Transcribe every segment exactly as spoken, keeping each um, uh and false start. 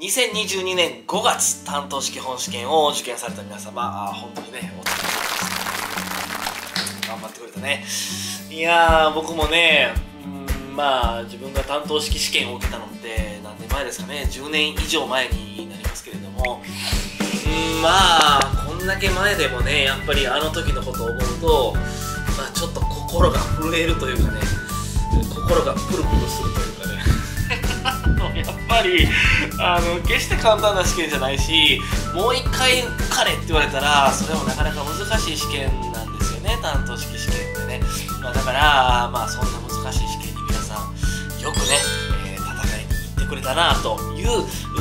にせんにじゅうにねんごがつ担当式本試験を受験された皆様、本当にね、お疲れ様でした。頑張ってくれたね。いやー、僕もね、うん、まあ、自分が担当式試験を受けたのって何年前ですかね、じゅうねん以上前になりますけれども、うん、まあ、こんだけ前でもね、やっぱりあの時のことを思うと、まあ、ちょっと心が震えるというかね、心がプルプルするというかね。やっぱりあの決して簡単な試験じゃないし、もう一回受かれって言われたらそれもなかなか難しい試験なんですよね、担当式試験ってね。まあ、だからまあそんな難しい試験に皆さんよくね、えー、戦いに行ってくれたなという、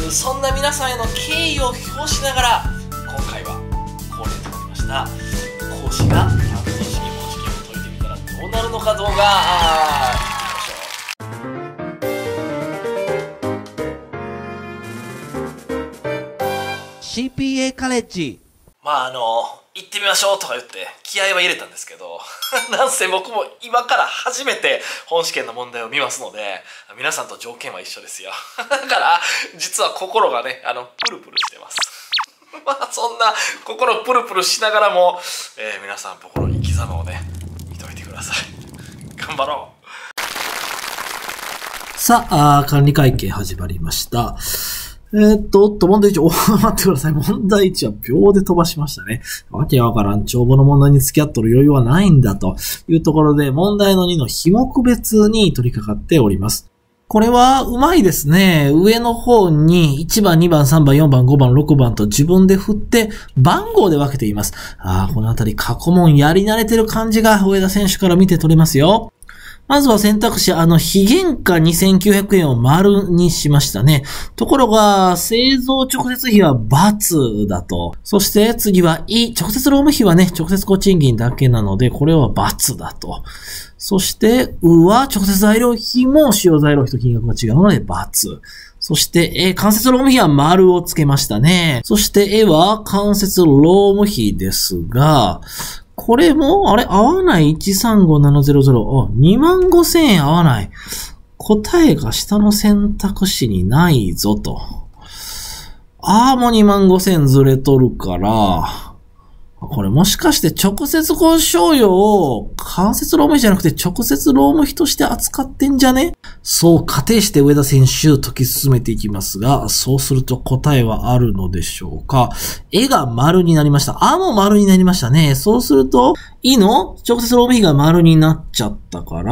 そんな皆さんへの敬意を表しながら、今回は恒例となりました講師が担当式本試験を解いてみたらどうなるのか動画、 シーピーエー カレッジ。 まああの行ってみましょうとか言って気合は入れたんですけどなんせ僕も今から初めて本試験の問題を見ますので、皆さんと条件は一緒ですよだから実は心がね、あのプルプルしてますまあそんな心プルプルしながらも、えー、皆さん僕の生き様をね見といてください。頑張ろう。さあ、管理会計始まりました。えー、っと、おっと、問題いち、おー、待ってください。問題いちは秒で飛ばしましたね。わけわからん。帳簿の問題に付き合っとる余裕はないんだというところで、問題のにの非目別に取り掛かっております。これはうまいですね。上の方にいちばん、にばん、さんばん、よんばん、ごばん、ろくばんと自分で振って番号で分けています。ああ、このあたり過去問やり慣れてる感じが上田選手から見て取れますよ。まずは選択肢、あの、非原価にせんきゅうひゃくえんを丸にしましたね。ところが、製造直接費は×だと。そして次は、い、直接労務費はね、直接個賃金だけなので、これは×だと。そして、うは直接材料費も使用材料費と金額が違うので×。そして、え、間接労務費は丸をつけましたね。そして、えは間接労務費ですが、これも、あれ合わない いちさんごななゼロゼロ。あ、にまんごせんえん合わない。答えが下の選択肢にないぞと。ああ、もうにまんごせんずれとるから、これもしかして直接交渉用を間接労務費じゃなくて直接労務費として扱ってんじゃね？そう仮定して上田選手解き進めていきますが、そうすると答えはあるのでしょうか。絵が丸になりました。あも丸になりましたね。そうすると、いの直接労務費が丸になっちゃったから、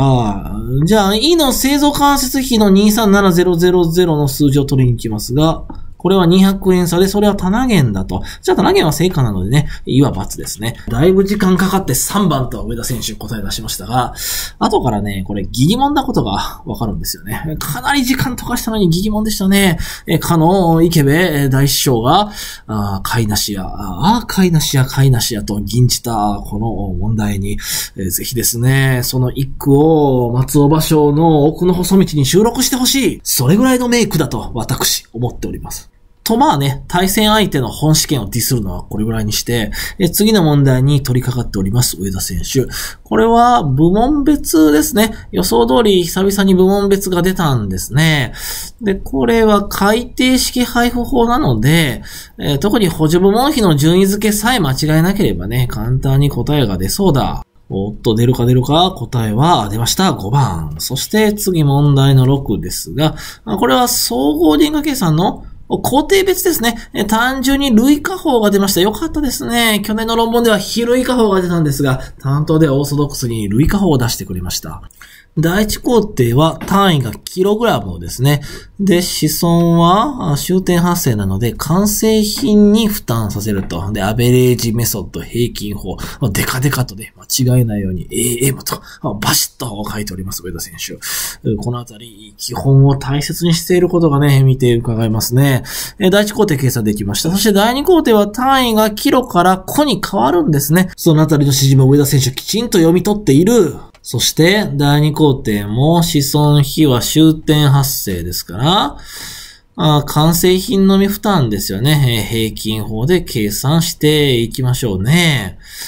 じゃあ、いの製造間接費のにさんななゼロゼロゼロの数字を取りに行きますが、これはにひゃくえん差で、それは棚減だと。じゃあ棚減は正解なのでね、いわ×ですね。だいぶ時間かかってさんばんと上田選手答え出しましたが、後からね、これ疑疑問なことがわかるんですよね。かなり時間溶かしたのに疑疑問でしたね。え、かの池部大師匠が、あ買いなしや、あ買いなしや買いなしやと吟じたこの問題に、えー、ぜひですね、その一句を松尾芭蕉の奥の細道に収録してほしい。それぐらいのメイクだと私思っております。とまあね、対戦相手の本試験をディスるのはこれぐらいにして、え次の問題に取り掛かっております、上田選手。これは部門別ですね。予想通り久々に部門別が出たんですね。で、これは改定式配布法なので、えー、特に補助部門費の順位付けさえ間違えなければね、簡単に答えが出そうだ。おっと、出るか出るか、答えは出ました。ごばん。そして次問題のろくですが、これは総合電化計算の工程別ですね。単純に類化法が出ました。よかったですね。去年の論文では非類化法が出たんですが、担当ではオーソドックスに類化法を出してくれました。第一工程は単位がキログラムですね。で、子孫は終点発生なので完成品に負担させると。で、アベレージメソッド平均法。デカデカとね、間違えないように エーエム とバシッと書いております、上田選手。このあたり、基本を大切にしていることがね、見て伺えますね。第一工程計算できました。そして第二工程は単位がキロから個に変わるんですね。そのあたりの指示も上田選手きちんと読み取っている。そして、第二工程も子孫費は終点発生ですから、あ完成品のみ負担ですよね。平均法で計算していきましょうね。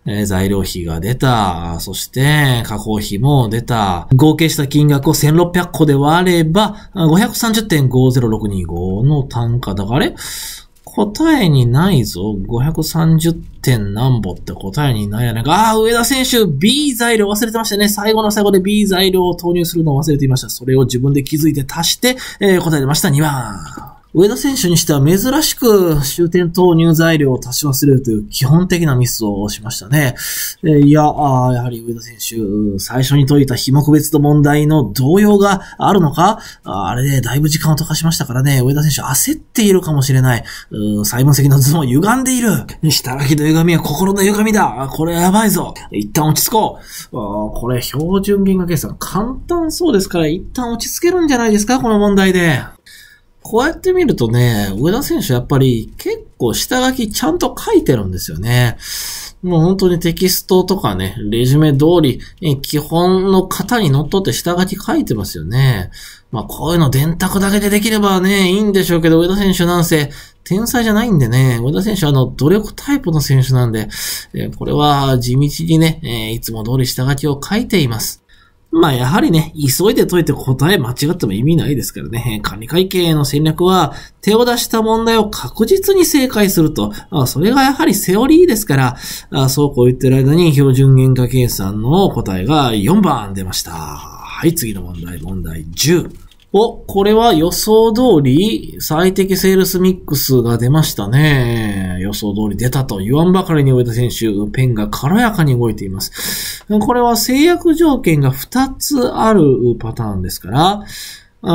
えー、材料費が出た。そして、加工費も出た。合計した金額をせんろっぴゃっこで割れば、ごひゃくさんじゅってんごぜろろくにご の単価だから、あれ答えにないぞ。ごひゃくさんじゅってん何ぼって答えにないやないか。ああ、上田選手、B 材料忘れてましたね。最後の最後で B 材料を投入するのを忘れていました。それを自分で気づいて足して、えー、答えてました。にばん。上田選手にしては珍しく終点投入材料を足し忘れるという基本的なミスをしましたね。えー、いやあ、やはり上田選手、最初に解いた非目別と問題の動揺があるのか、あれでだいぶ時間を溶かしましたからね、上田選手焦っているかもしれない。細分析の図も歪んでいる。下書きの歪みは心の歪みだ。これやばいぞ。一旦落ち着こう。これ標準原価計算簡単そうですから一旦落ち着けるんじゃないですか、この問題で。こうやって見るとね、上田選手やっぱり結構下書きちゃんと書いてるんですよね。もう本当にテキストとかね、レジュメ通り、基本の型にのっとって下書き書いてますよね。まあこういうの電卓だけでできればね、いいんでしょうけど、上田選手なんせ天才じゃないんでね、上田選手はあの努力タイプの選手なんで、これは地道にね、いつも通り下書きを書いています。まあやはりね、急いで解いて答え間違っても意味ないですからね。管理会計の戦略は手を出した問題を確実に正解すると。あそれがやはりセオリーですから、あそうこう言ってる間に標準原価計算の答えがよんばん出ました。はい、次の問題、問題じゅう。お、これは予想通り最適セールスミックスが出ましたね。予想通り出たと言わんばかりに上田選手、ペンが軽やかに動いています。これは制約条件がふたつあるパターンですから、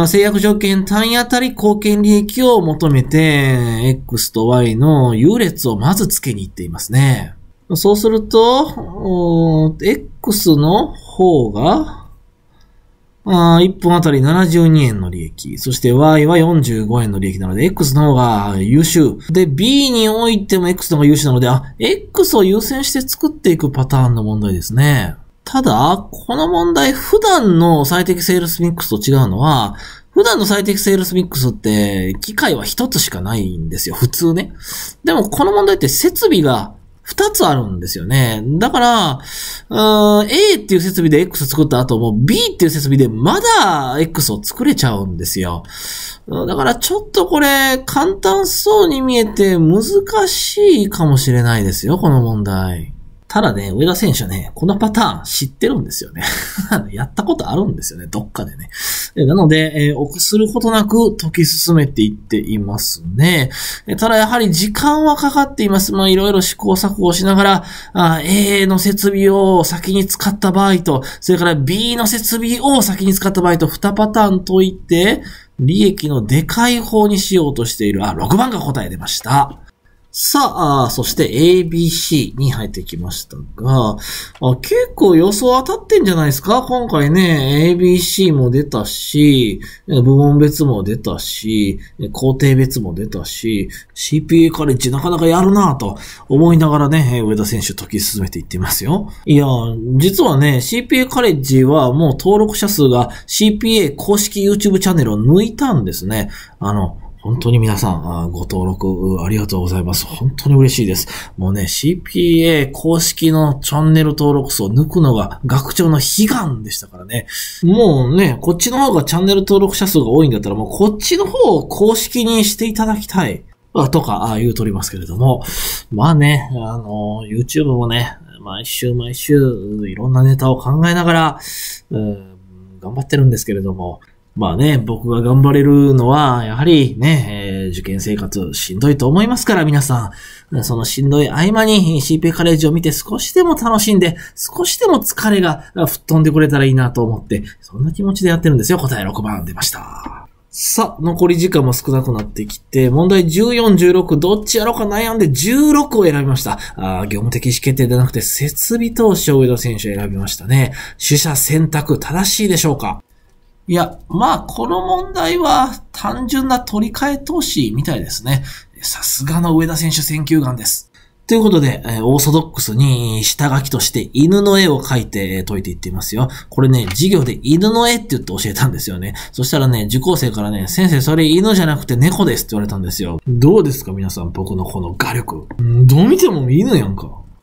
制約条件単位あたり貢献利益を求めて、X と Y の優劣をまずつけに行っていますね。そうすると、X の方が、あいっぷんあたりななじゅうにえんの利益。そして Y はよんじゅうごえんの利益なので、X の方が優秀。で、B においても X の方が優秀なので、あ、X を優先して作っていくパターンの問題ですね。ただ、この問題、普段の最適セールスミックスと違うのは、普段の最適セールスミックスって、機械は一つしかないんですよ、普通ね。でも、この問題って設備が二つあるんですよね。だから、うーん、A っていう設備で X 作った後も B っていう設備でまだ X を作れちゃうんですよ。だからちょっとこれ簡単そうに見えて難しいかもしれないですよ、この問題。ただね、上田選手はね、このパターン知ってるんですよね。やったことあるんですよね、どっかでね。なので、えー、臆することなく解き進めていっていますね。ただやはり時間はかかっています。まあいろいろ試行錯誤しながら、あ A の設備を先に使った場合と、それから B の設備を先に使った場合とにパターン解いて、利益のでかい方にしようとしている。あ、ろくばんが答え出ました。さあ、そして エービーシー に入ってきましたが、あ結構予想当たってんじゃないですか今回ね、エービーシー も出たし、部門別も出たし、工程別も出たし、シーピーユー カレッジなかなかやるなぁと思いながらね、上田選手解き進めていってますよ。いや、実はね、シーピーユー カレッジはもう登録者数が シーピーエー 公式 YouTube チャンネルを抜いたんですね。あの、本当に皆さんご登録ありがとうございます。本当に嬉しいです。もうね、シーピーエー 公式のチャンネル登録数を抜くのが学長の悲願でしたからね。もうね、こっちの方がチャンネル登録者数が多いんだったらもうこっちの方を公式にしていただきたい。とか言うとりますけれども。まあね、あの、YouTube もね、毎週毎週いろんなネタを考えながら、うん、頑張ってるんですけれども。まあね、僕が頑張れるのは、やはりね、えー、受験生活しんどいと思いますから、皆さん。そのしんどい合間に シーピーエー カレッジを見て少しでも楽しんで、少しでも疲れが吹っ飛んでくれたらいいなと思って、そんな気持ちでやってるんですよ。答えろくばん出ました。さあ、残り時間も少なくなってきて、問題じゅうよん、じゅうろく、どっちやろうか悩んでじゅうろくを選びました。あ業務的意思決定ではなくて、設備投資を上田選手選びましたね。取捨選択正しいでしょうか？いや、まあ、この問題は単純な取り替え投資みたいですね。さすがの上田選手選球眼です。ということで、オーソドックスに下書きとして犬の絵を描いて解いていっていますよ。これね、授業で犬の絵って言って教えたんですよね。そしたらね、受講生からね、先生それ犬じゃなくて猫ですって言われたんですよ。どうですか皆さん、僕のこの画力。どう見ても犬やんか。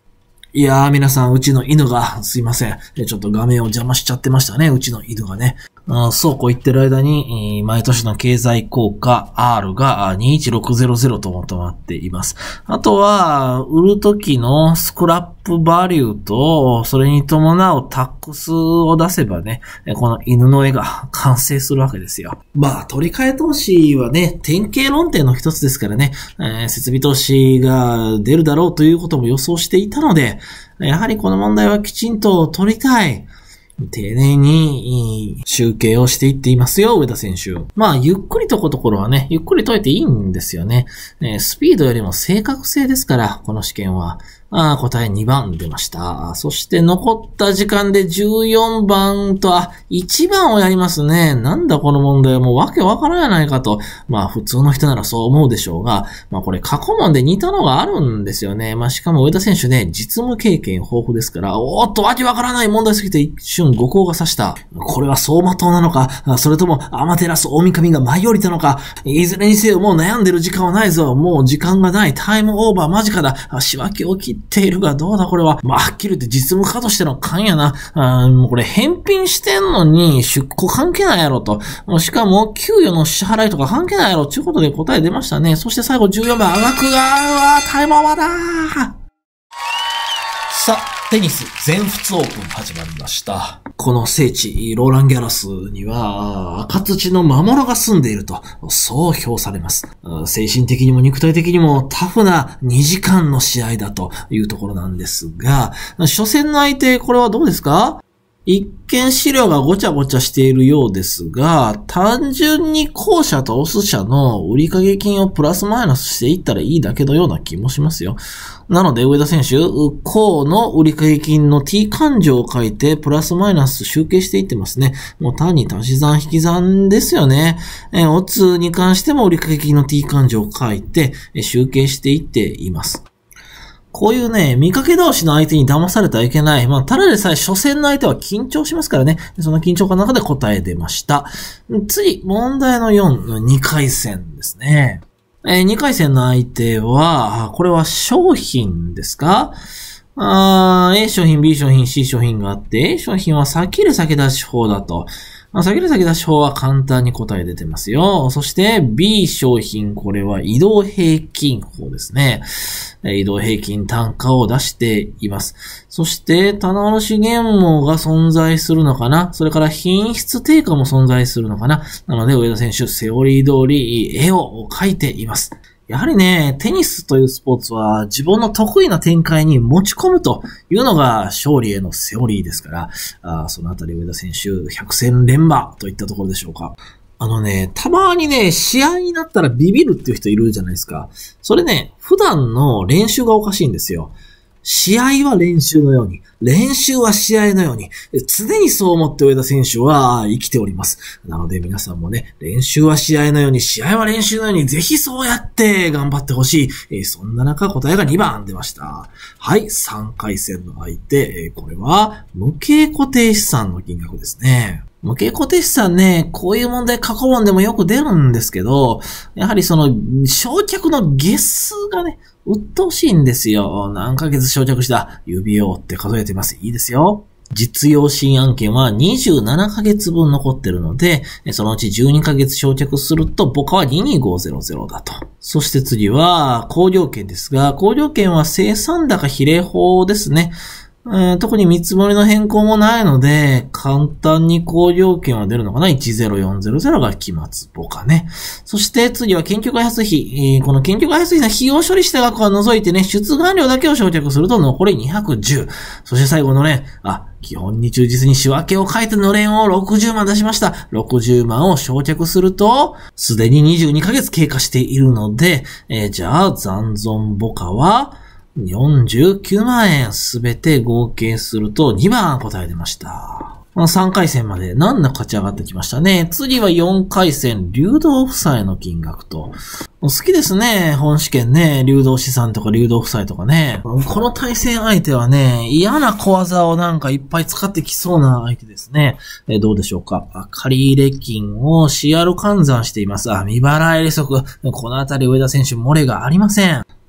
いやー皆さん、うちの犬が、すいません。ちょっと画面を邪魔しちゃってましたね、うちの犬がね。あそうこう言ってる間に、毎年の経済効果 R がにせんひゃくと求まっています。あとは、売る時のスクラップバリューと、それに伴うタックスを出せばね、この犬の絵が完成するわけですよ。まあ、取り替え投資はね、典型論点の一つですからね、えー、設備投資が出るだろうということも予想していたので、やはりこの問題はきちんと取りたい。丁寧に集計をしていっていますよ、上田選手。まあ、ゆっくりとこのところはね、ゆっくり解いていいんですよね。えー、スピードよりも正確性ですから、この試験は。あ答えにばん出ました。そして残った時間でじゅうよんばんと、あ、いちばんをやりますね。なんだこの問題はもうわけわからんやないかと。まあ普通の人ならそう思うでしょうが、まあこれ過去問で似たのがあるんですよね。まあしかも上田選手ね、実務経験豊富ですから、おーっとわけわからない問題すぎて一瞬誤行が差した。これは走馬灯なのか、それともアマテラス大神が舞い降りたのか、いずれにせよもう悩んでる時間はないぞ。もう時間がない。タイムオーバー間近だ。仕分けを切っているがどうだこれは。まあ、はっきり言って実務家としての勘やな。あもうこれ返品してんのに出庫関係ないやろと。しかも給与の支払いとか関係ないやろということで答え出ましたね。そして最後じゅうよんばん、あがくが、タイムオーバーだー。さあ、テニス全仏オープン始まりました。この聖地、ローランギャラスには、赤土の魔物が住んでいると、そう評されます。精神的にも肉体的にもタフなにじかんの試合だというところなんですが、初戦の相手、これはどうですか？一見資料がごちゃごちゃしているようですが、単純に後者とオス者の売掛金をプラスマイナスしていったらいいだけのような気もしますよ。なので上田選手、後の売掛金の T 勘定を書いてプラスマイナス集計していってますね。もう単に足し算引き算ですよね。えオッズに関しても売掛金の T 勘定を書いて集計していっています。こういうね、見かけ倒しの相手に騙されてはいけない。まあ、ただでさえ初戦の相手は緊張しますからね。その緊張感の中で答え出ました。次、問題のよんのにかい戦ですね。えー、にかい戦の相手は、これは商品ですか？あー A 商品、B 商品、C 商品があって、A 商品は先入れ先出し法だと。まあ、先入れ先出し法は簡単に答え出てますよ。そして B 商品、これは移動平均法ですね。移動平均単価を出しています。そして棚卸原毛が存在するのかな。それから品質低下も存在するのかな。なので上田選手、セオリー通り絵を描いています。やはりね、テニスというスポーツは自分の得意な展開に持ち込むというのが勝利へのセオリーですから、あそのあたり上田選手百戦錬磨といったところでしょうか。あのね、たまにね、試合になったらビビるっていう人いるじゃないですか。それね、普段の練習がおかしいんですよ。試合は練習のように、練習は試合のように、常にそう思って上田選手は生きております。なので皆さんもね、練習は試合のように、試合は練習のように、ぜひそうやって頑張ってほしい。えー、そんな中答えがにばん出ました。はい、さんかい戦の相手、えー、これは無形固定資産の金額ですね。無形固定資産ね、こういう問題過去問でもよく出るんですけど、やはりその、償却の月数がね、鬱陶しいんですよ。何ヶ月償却した指を折って数えてます。いいですよ。実用新案件はにじゅうななかげつぶん残ってるので、そのうちじゅうにかげつ償却すると、僕はににごぜろぜろだと。そして次は、考慮権ですが、考慮権は生産高比例法ですね。えー、特に見積もりの変更もないので、簡単に考慮権は出るのかな ?いちぜろよんぜろぜろ が期末簿かね。そして次は研究開発費。えー、この研究開発費の費用処理した額は除いてね、出願料だけを償却すると残りにひゃくじゅう。そして最後のね、あ、基本に忠実に仕分けを書いてのれんをろくじゅうまん出しました。ろくじゅうまんを償却すると、すでににじゅうにかげつ経過しているので、えー、じゃあ残存簿価は、よんじゅうきゅうまんえんすべて合計するとにばん答え出ました。さんかい戦まで難なく勝ち上がってきましたね。次はよんかい戦、流動負債の金額と。好きですね。本試験ね。流動資産とか流動負債とかね。この対戦相手はね、嫌な小技をなんかいっぱい使ってきそうな相手ですね。えどうでしょうか。借入金を シーアール 換算しています。あ、未払い利息。このあたり上田選手漏れがありません。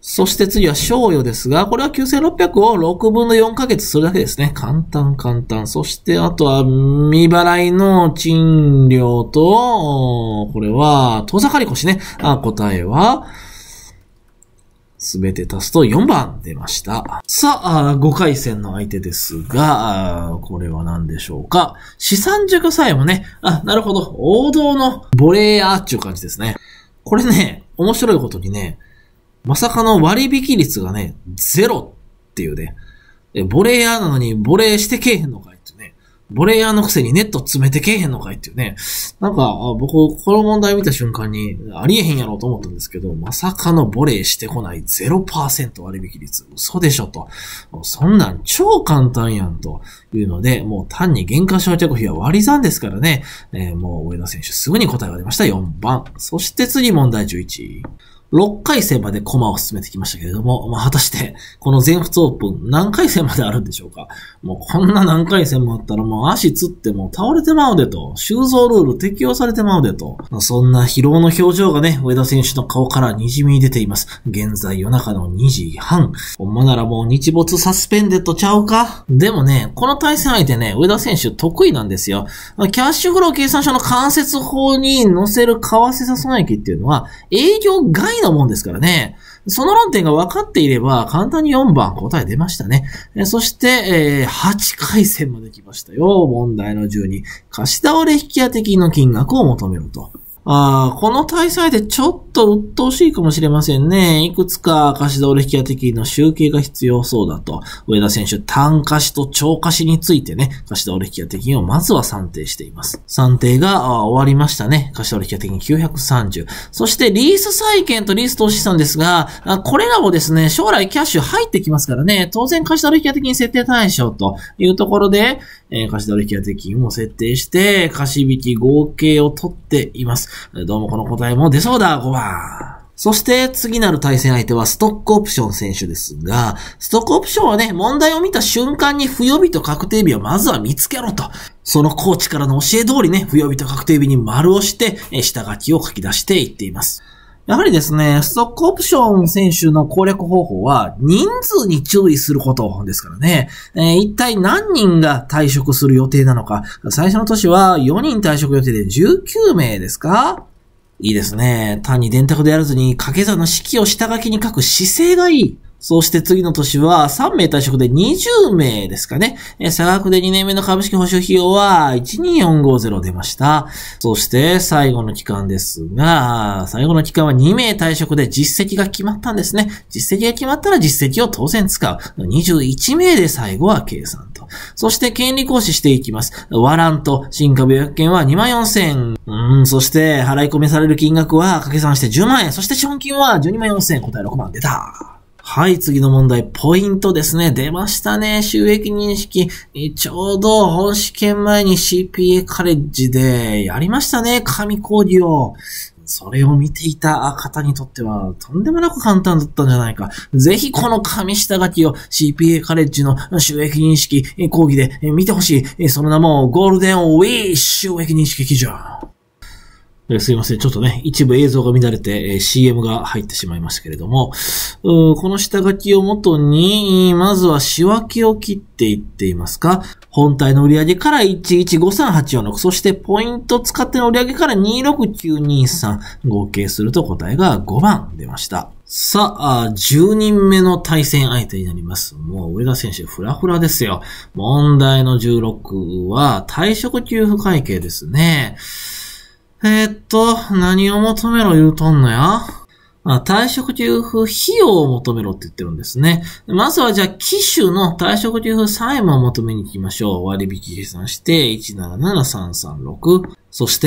そして次は賞与ですが、これはきゅうせんろっぴゃくをろくぶんのよんかげつするだけですね。簡単簡単。そしてあとは未払いの賃料と、これは当座借越ね。あ、答えは、すべて足すとよんばん出ました。さあ、ごかい戦の相手ですが、これは何でしょうか。資産塾さえもね、あ、なるほど。王道のボレーヤーっていう感じですね。これね、面白いことにね、まさかの割引率がね、ゼロっていうね。ボレーヤーなのにボレーしてけえへんのかいってね。ボレーヤーのくせにネット詰めてけえへんのかいっていうね。なんか、僕、この問題見た瞬間に、ありえへんやろうと思ったんですけど、まさかのボレーしてこない ゼロパーセント 割引率。嘘でしょと。そんなん超簡単やんというので、もう単に減価償却費は割り算ですからね。えー、もう上田選手すぐに答えが出ました。よんばん。そして次問題じゅういち。ろっかい戦まで駒を進めてきましたけれども、まあ、果たして、この全仏オープン何回戦まであるんでしょうか。もうこんな何回戦もあったらもう足つっても倒れてまうでと、修造ルール適用されてまうでと、そんな疲労の表情がね、上田選手の顔から滲み出ています。現在夜中のにじはん。ほんまならもう日没サスペンデッドちゃうか。でもね、この対戦相手ね、上田選手得意なんですよ。キャッシュフロー計算書の間接法に載せる為替差損益っていうのは、営業外のもんですからね。その論点が分かっていれば、簡単によんばん答え出ましたね。そして、えー、はちかい戦まで来ましたよ。問題のじゅうに。貸し倒れ引き当て金の金額を求めろと。ああ、この対戦でちょっと鬱陶しいかもしれませんね。いくつか貸し倒れ引き当て金の集計が必要そうだと。上田選手、単貸しと超貸しについてね、貸し倒れ引き当て金をまずは算定しています。算定が終わりましたね。貸し倒れ引き当て金きゅうひゃくさんじゅう。そしてリース債権とリース投資資産ですが、これらもですね、将来キャッシュ入ってきますからね、当然貸し倒れ引き当て金設定対象というところで、えー、貸し倒れ引き当て金を設定して、貸引合計を取っています。どうもこの答えも出そうだ、ごばん。そして次なる対戦相手はストックオプション選手ですが、ストックオプションはね、問題を見た瞬間に不予備と確定日をまずは見つけろと。そのコーチからの教え通りね、不予備と確定日に丸をして、下書きを書き出していっています。やはりですね、ストックオプション選手の攻略方法は人数に注意することですからね。えー、一体何人が退職する予定なのか。最初の年はよにん退職予定でじゅうきゅうめいですか？いいですね。単に電卓でやらずに掛け算の式を下書きに書く姿勢がいい。そして次の年はさんめい退職でにじゅうめいですかね。差額でにねんめの株式保証費用はいちにーよんごゼロ出ました。そして最後の期間ですが、最後の期間はにめい退職で実績が決まったんですね。実績が決まったら実績を当然使う。にじゅういちめいで最後は計算と。そして権利行使していきます。ワラント、新株予約権はにまんよんせん。うん、そして払い込みされる金額は掛け算してじゅうまんえん。そして資本金はじゅうにまんよんせん。答えろくまん出た。はい、次の問題、ポイントですね。出ましたね。収益認識。ちょうど本試験前に シーピーエー カレッジでやりましたね。紙講義を。それを見ていた方にとってはとんでもなく簡単だったんじゃないか。ぜひこの紙下書きを シーピーエー カレッジの収益認識講義で見てほしい。その名もゴールデンウィー収益認識基準。すいません。ちょっとね、一部映像が乱れて シーエム が入ってしまいましたけれども、この下書きをもとに、まずは仕分けを切っていっていますか。本体の売上からいちいちごさんはちよんろく、そしてポイント使っての売上からにろくきゅうにさん、合計すると答えがごばん出ました。さあ、じゅうにんめの対戦相手になります。もう上田選手フラフラですよ。問題のじゅうろくは退職給付会計ですね。えー、っと、何を求めろ言うとんのや？あ、退職給付費用を求めろって言ってるんですね。まずはじゃあ、機種の退職給付債務を求めに行きましょう。割引計算して、いちななななさんさんろく。そして、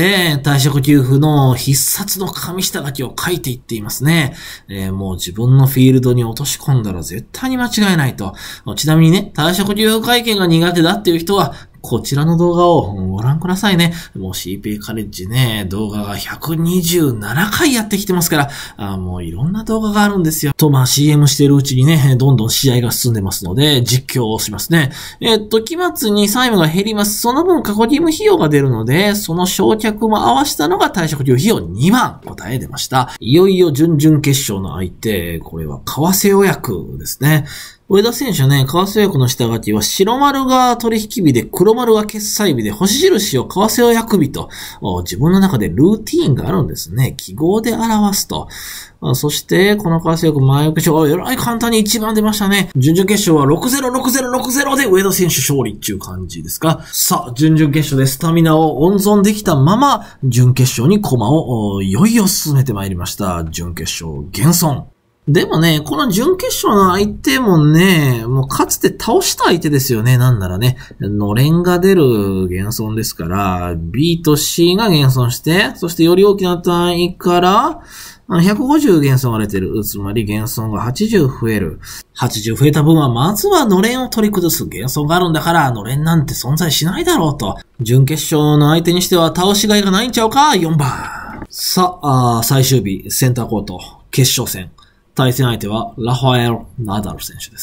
退職給付の必殺の紙下書きを書いていっていますね。えー、もう自分のフィールドに落とし込んだら絶対に間違えないと。ちなみにね、退職給付会計が苦手だっていう人は、 こちらの動画をご覧くださいね。もう シーピーエー カレッジね、動画がひゃくにじゅうななかいやってきてますから、あもういろんな動画があるんですよ。と、まあ シーエム してるうちにね、どんどん試合が進んでますので、実況をしますね。えっと、期末に債務が減ります。その分過去義務費用が出るので、その償却も合わせたのが退職料費用にまん。答え出ました。いよいよ準々決勝の相手、これは為替予約ですね。上田選手はね、為替予約の下書きは白丸が取引日で黒丸が決済日で星印を為替予約日と自分の中でルーティーンがあるんですね。記号で表すと。そして、この為替予約前受け賞がえらい簡単にいちばん出ましたね。準々決勝はろくたいゼロ、ろくたいゼロ、ろくたいゼロで上田選手勝利っていう感じですか。さあ、準々決勝でスタミナを温存できたまま、準決勝に駒をいよいよ進めてまいりました。準決勝、現存。でもね、この準決勝の相手もね、もうかつて倒した相手ですよね。なんならね、のれんが出る現存ですから、B と C が現存して、そしてより大きな単位から、ひゃくごじゅう現存が出てる。つまり現存がはちじゅう増える。はちじゅう増えた分は、まずはのれんを取り崩す現存があるんだから、のれんなんて存在しないだろうと。準決勝の相手にしては倒しがいがないんちゃうか ?よんばん。さあ、あ最終日、センターコート、決勝戦。対戦相手はラファエル・ナダル選手です。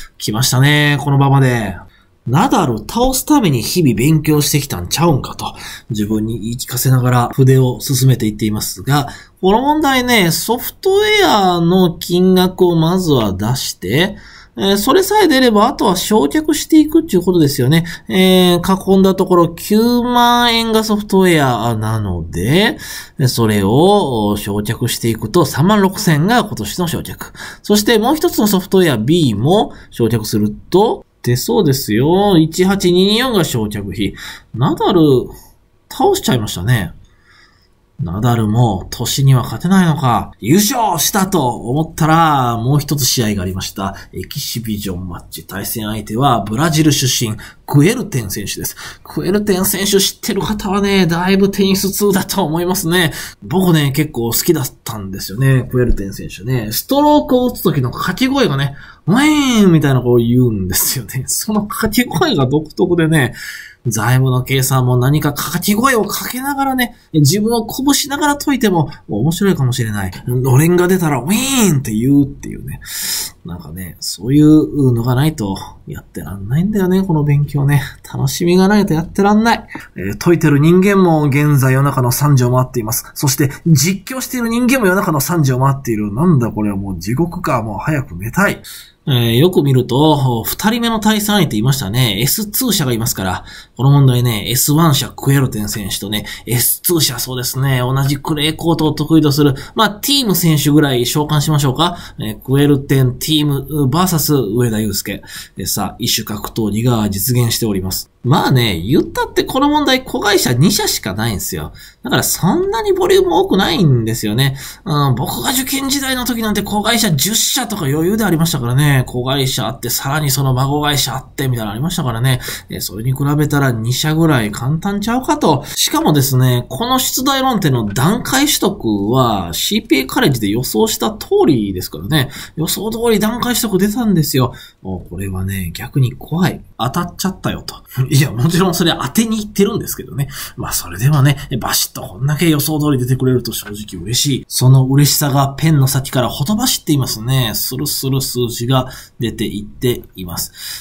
来ましたね、この場まで。ナダル倒すために日々勉強してきたんちゃうんかと自分に言い聞かせながら筆を進めていっていますが、この問題ね、ソフトウェアの金額をまずは出して、えー、それさえ出れば、あとは償却していくっていうことですよね。えー、囲んだところきゅうまんえんがソフトウェアなので、それを償却していくとさんまんろくせんが今年の償却。そしてもう一つのソフトウェア B も償却すると、出そうですよ。いちはちにによんが償却費。ナダル、倒しちゃいましたね。ナダルも年には勝てないのか。優勝したと思ったら、もう一つ試合がありました。エキシビジョンマッチ。対戦相手はブラジル出身、クエルテン選手です。クエルテン選手知ってる方はね、だいぶテニス通だと思いますね。僕ね、結構好きだったんですよね。クエルテン選手ね。ストロークを打つ時の掛け声がね、ウェーンみたいなこう言うんですよね。その掛け声が独特でね、財務の計算も何か掛け声をかけながらね、自分を鼓舞しながら解いても面白いかもしれない。のれんが出たらウィーンって言うっていうね。なんかね、そういうのがないとやってらんないんだよね、この勉強ね。楽しみがないとやってらんない。えー、解いてる人間も現在夜中のさんじを回っています。そして実況している人間も夜中のさんじを回っている。なんだこれはもう地獄か、もう早く寝たい。えー、よく見ると、二人目の対戦相手いましたね。エスツー 社がいますから、この問題ね、エスワン 社クエルテン選手とね、エスツー 社そうですね、同じクレーコートを得意とする、まあ、ティーム選手ぐらい召喚しましょうか。えー、クエルテンティームバーサス上田祐介。でさあ、異種格闘技が実現しております。まあね、言ったってこの問題子会社に社しかないんですよ。だからそんなにボリューム多くないんですよね。うん、僕が受験時代の時なんて子会社じゅっ社とか余裕でありましたからね。子会社あって、さらにその孫会社あって、みたいなのありましたからね。えそれに比べたらに社ぐらい簡単ちゃうかと。しかもですね、この出題論点の段階取得は シーピーエー カレッジで予想した通りですからね。予想通り段階取得出たんですよ。これはね、逆に怖い。当たっちゃったよと。いや、もちろんそれ当てに行ってるんですけどね。まあそれではね、バシッとこんだけ予想通り出てくれると正直嬉しい。その嬉しさがペンの先からほとばしっていますね。スルスル数字が出ていっています。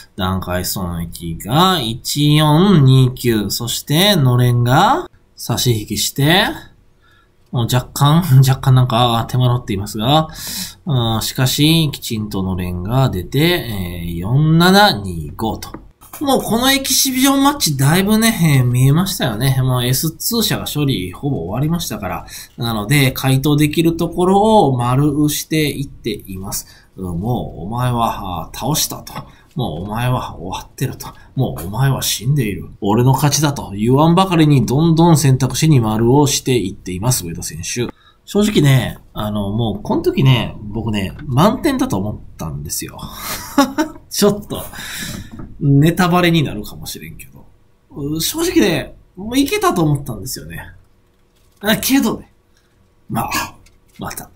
段階損益がいちよんにきゅう。そしてのれんが差し引きして、若干、若干なんか手間取っていますが、うん、しかしきちんとのれんが出て、えー、よんななにごと。もうこのエキシビジョンマッチだいぶね、えー、見えましたよね。もう エスツー 社が処理ほぼ終わりましたから。なので、回答できるところを丸していっています。もうお前は倒したと。もうお前は終わってると。もうお前は死んでいる。俺の勝ちだと言わんばかりにどんどん選択肢に丸をしていっています、上田選手。正直ね、あの、もうこの時ね、僕ね、満点だと思ったんですよ。ちょっと、ネタバレになるかもしれんけど。正直ね、もういけたと思ったんですよね。あけどね、まあ、また。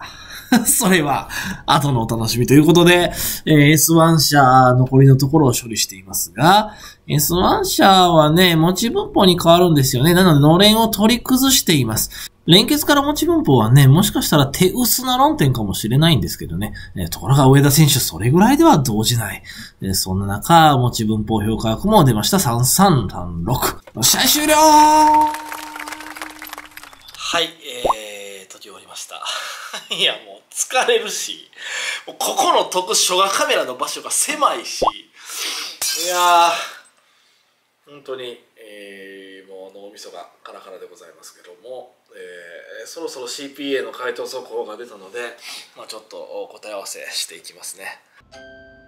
それは、後のお楽しみということで、えー エスワン 社残りのところを処理していますが、エスワン 社はね、持ち分法に変わるんですよね。なので、のれんを取り崩しています。連結から持ち分法はね、もしかしたら手薄な論点かもしれないんですけどね。えーところが上田選手、それぐらいでは動じない。えーそんな中、持ち分法評価額も出ました。さんさんさんろく。試合終了。 はい、えー、時終わりました。いや、もう疲れるし、もうここの特殊画カメラの場所が狭いし、いやー、本当に、えー、もう脳みそがカラカラでございますけども、えー、そろそろ シーピーエー の回答速報が出たので、まあ、ちょっと答え合わせしていきますね。